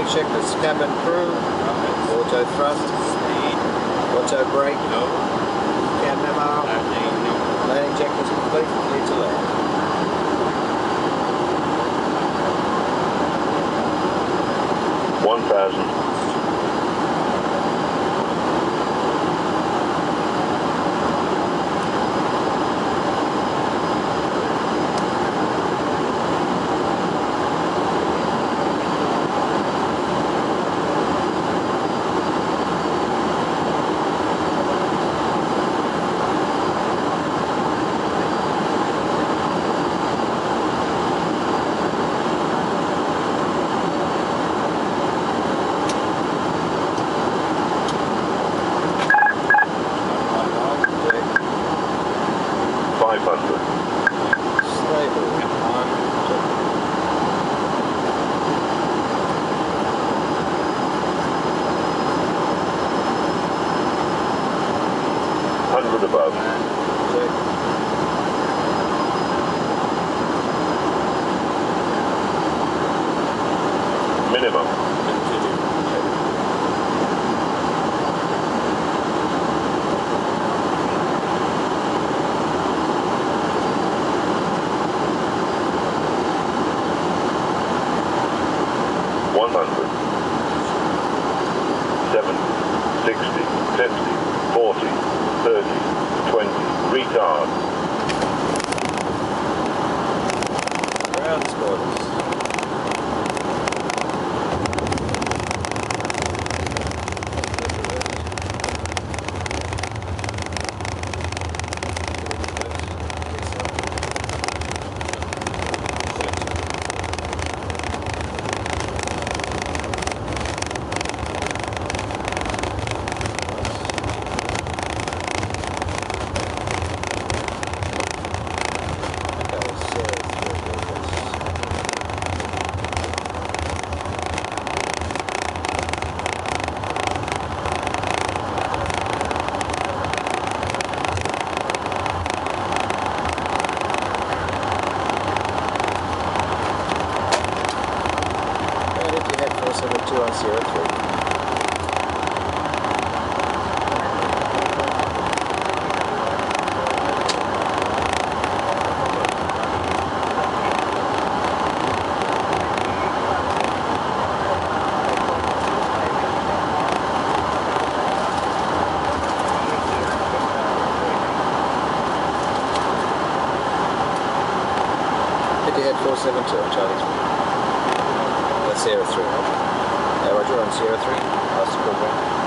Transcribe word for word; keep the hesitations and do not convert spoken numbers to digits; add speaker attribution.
Speaker 1: landing checklist, cabin crew, auto thrust, auto brake, cab memo, landing checklist complete, clear to land.
Speaker 2: one thousand. five hundred.
Speaker 1: Stable.
Speaker 2: one hundred above. Minimum. one hundred, seventy, sixty, fifty, forty, thirty, twenty, retard.
Speaker 1: Ground spoilers. seven two on zero three. four seven two on Charlie three. That's zero three. Yeah, Roger on zero three. Last program.